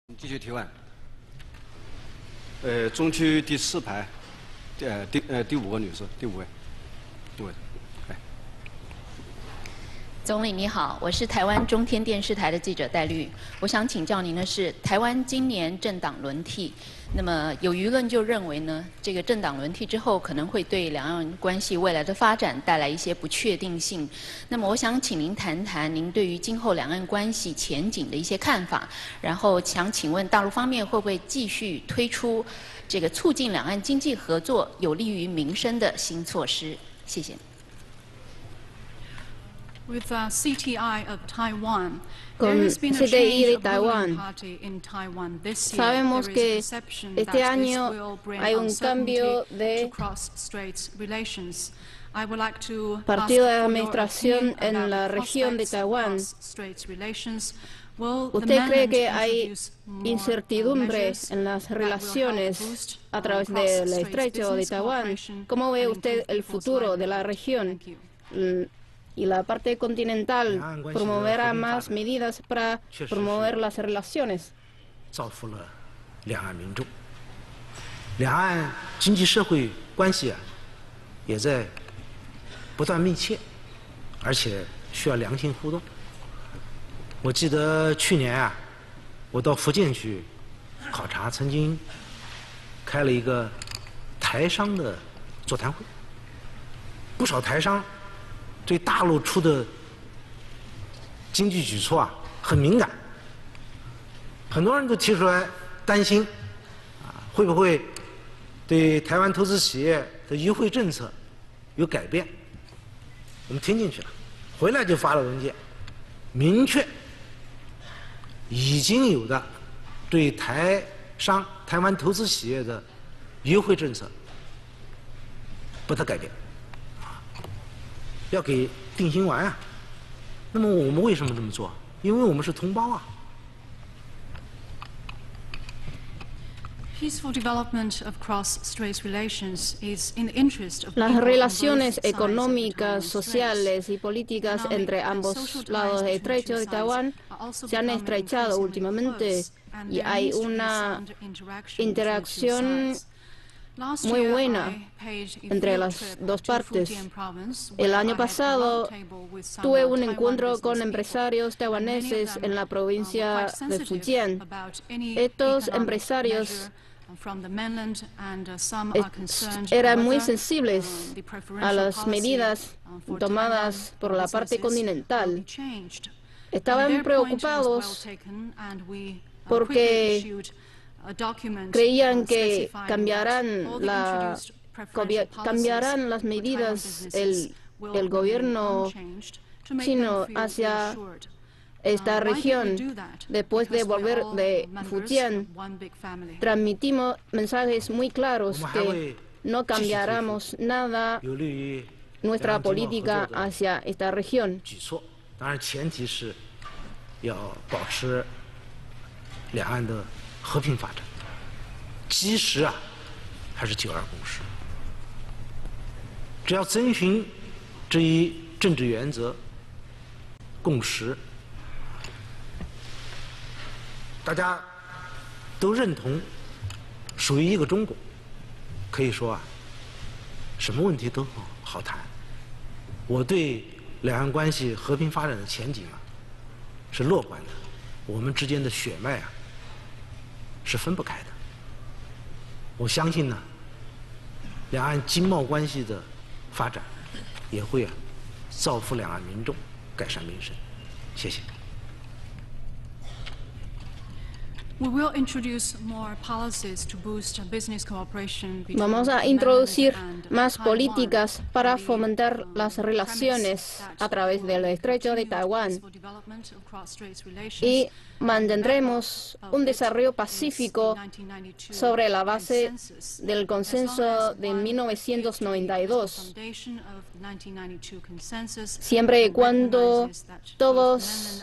继续提问。中区第4排，第5个女士，第5位。 总理你好，我是台湾中天电视台的记者戴绿。我想请教您的是，台湾今年政党轮替，那么有舆论就认为呢，这个政党轮替之后可能会对两岸关系未来的发展带来一些不确定性。那么我想请您谈谈您对于今后两岸关系前景的一些看法，然后想请问大陆方面会不会继续推出这个促进两岸经济合作、有利于民生的新措施？谢谢。 With CTI of Taiwan, Con CTI de Taiwán, sabemos que este año hay un cambio de partido de administración en la región de Taiwán. ¿Usted cree que hay incertidumbre en las relaciones a través del estrecho de Taiwán? ¿Cómo ve usted el futuro de la región? Y la parte continental promoverá más medidas para promover las relaciones. 造福了两岸民众，两岸经济社会关系也在不断密切，而且需要良性互动。我记得去年我到福建去考察，曾经开了一个台商的座谈会，不少台商 对大陆出的经济举措很敏感，很多人都提出来担心，会不会对台湾投资企业的优惠政策有改变？我们听进去了，回来就发了文件，明确已经有的对台湾投资企业的优惠政策不得改变。 要给定心丸那么我们为什么这么做？因为我们是同胞 Las relaciones económicas, sociales y políticas entre ambos lados del estrecho de Taiwán se han estrechado últimamente y hay una interacción muy buena entre las dos partes. El año pasado tuve un encuentro con empresarios taiwaneses en la provincia de Fujian. Estos empresarios eran muy sensibles a las medidas tomadas por la parte continental. Estaban preocupados porque creían que cambiarán las medidas el gobierno chino hacia esta región. Después de volver de Fujian, transmitimos mensajes muy claros que no cambiaremos nada nuestra política hacia esta región. 当然，前提是要保持两岸的 和平发展，基石还是9·2共识。只要遵循这一政治原则、共识，大家都认同属于一个中国，可以说什么问题都好谈。我对两岸关系和平发展的前景是乐观的，我们之间的血脉是分不开的。我相信两岸经贸关系的发展也会造福两岸民众，改善民生。谢谢。 Vamos a introducir más políticas para fomentar las relaciones a través del estrecho de Taiwán y mantendremos un desarrollo pacífico sobre la base del consenso de 1992, siempre y cuando todos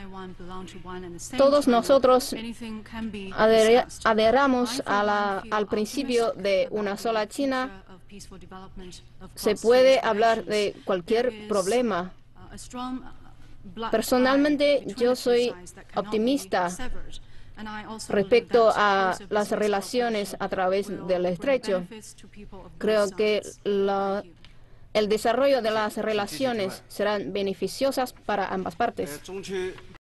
nosotros adheramos al principio de una sola China, se puede hablar de cualquier problema. Personalmente, yo soy optimista Respecto a las relaciones a través del estrecho, creo que el desarrollo de las relaciones serán beneficiosas para ambas partes.